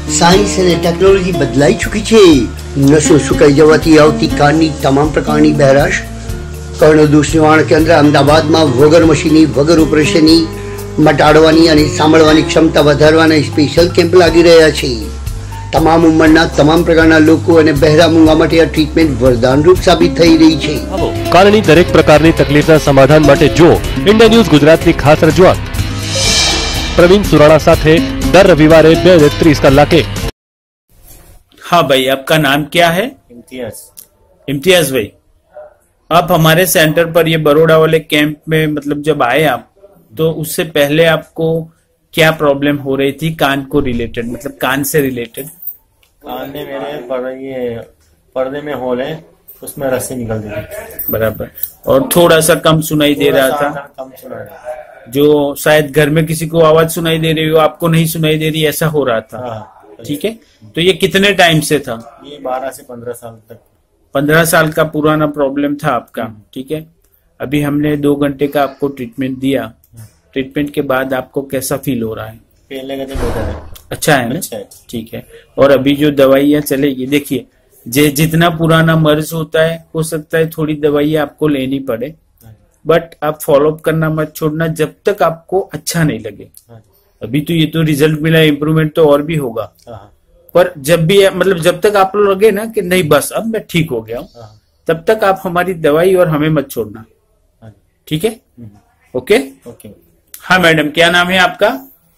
Science અને technology બદલાઈ ચૂકી છે। નસો સુકાઈ જવાથી આવતી કાનની તમામ પ્રકારની બહેરાશ કર્ણદોષ નિવારણ કેન્દ્ર અમદાવાદમાં વગર મશીની વગર ઓપરેશનની મટાડવાની અને સાંભળવાની ક્ષમતા વધારવાના સ્પેશિયલ કેમ્પ લાગી રહ્યા છે। તમામ ઉંમરના તમામ પ્રકારના લોકો અને બહેરા મૂંગા માટે આ ટ્રીટમેન્ટ વરદાનરૂપ સાબિત થઈ રહી છે। કાનની દરેક પ્રકારની તકલીફના સમાધાન માટે જો ઇન્ડિયા ન્યૂઝ ગુજરાતની ખાસ રજૂઆત प्रवीण सुराणा साथे दर रविवारे 2:30 कलाके। हाँ भाई, आपका नाम क्या है? इम्तियाज। इम्तियाज भाई, आप हमारे सेंटर पर ये बड़ौदा वाले कैंप में मतलब जब आए आप, तो उससे पहले आपको क्या प्रॉब्लम हो रही थी कान को रिलेटेड, मतलब कान से रिलेटेड? कान में मेरे पर्दे में होल है, उसमें रस्सी निकलती थी। बराबर। और थोड़ा सा कम सुनाई दे रहा था, कम सुना रहा था। जो शायद घर में किसी को आवाज सुनाई दे रही हो, आपको नहीं सुनाई दे रही, ऐसा हो रहा था। ठीक है, तो ये कितने टाइम से था? ये 12 से 15 साल तक। 15 साल का पुराना प्रॉब्लम था आपका। ठीक है, अभी हमने 2 घंटे का आपको ट्रीटमेंट दिया। ट्रीटमेंट के बाद आपको कैसा फील हो रहा है? पहले का तो बेहतर है। अच्छा है ना? अच्छा है। ठीक है। और अभी जो दवाइयाँ चलेगी, देखिए जितना पुराना मर्ज होता है, हो सकता है थोड़ी दवाइयाँ आपको लेनी पड़े, बट आप फॉलोअप करना मत छोड़ना जब तक आपको अच्छा नहीं लगे। अभी तो ये तो रिजल्ट मिला, इम्प्रूवमेंट तो और भी होगा, पर जब भी मतलब जब तक आप लगे ना कि नहीं बस अब मैं ठीक हो गया हूँ, तब तक आप हमारी दवाई और हमें मत छोड़ना। ठीक है? Okay okay. हाँ मैडम, क्या नाम है आपका?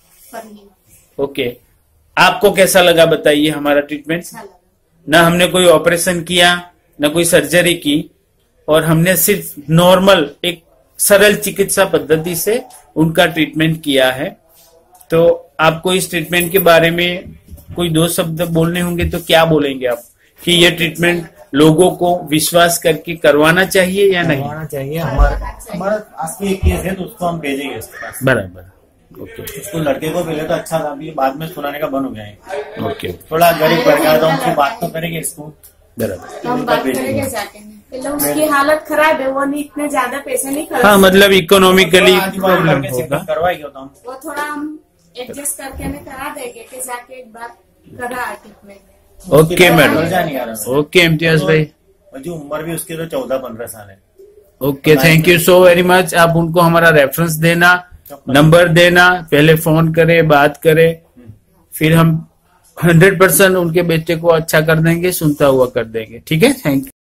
ओके, आपको कैसा लगा बताइए हमारा ट्रीटमेंट? ना हमने कोई ऑपरेशन किया, ना कोई सर्जरी की, और हमने सिर्फ नॉर्मल एक सरल चिकित्सा पद्धति से उनका ट्रीटमेंट किया है। तो आपको इस ट्रीटमेंट के बारे में कोई 2 शब्द बोलने होंगे तो क्या बोलेंगे आप, कि ये ट्रीटमेंट लोगों को विश्वास करके करवाना चाहिए या नहीं? करवाना चाहिए। हमारा आज की एक केस है तो उसको हम भेजेंगे उसके पास। बराबर। ओके। उसको लड़के को पहले तो अच्छा था, अभी बाद में सुनाने का बंद हो गया है। ओके। थोड़ा गरीब पड़ गया तो उनसे बात तो करेंगे इसको। बराबर। तो हम बात करेंगे जाके। उसकी हालत खराब है, वो नहीं इतने ज्यादा पैसे नहीं खर्च। हाँ, मतलब इकोनॉमिकली प्रॉब्लम होगा, करवाएंगे तो हम वो थोड़ा हम एडजस्ट करके हमें करा देंगे कि जाके एक बार करा treatment. Okay madam. Okay Imtiaz भाई, जो उम्र भी उसकी तो 14-15 साल है। Okay, thank you so very much. आप उनको हमारा रेफरेंस देना, नंबर देना, पहले फोन करे, बात करे, फिर हम 100% उनके बेटे को अच्छा कर देंगे, सुनता हुआ कर देंगे। ठीक है, थैंक यू।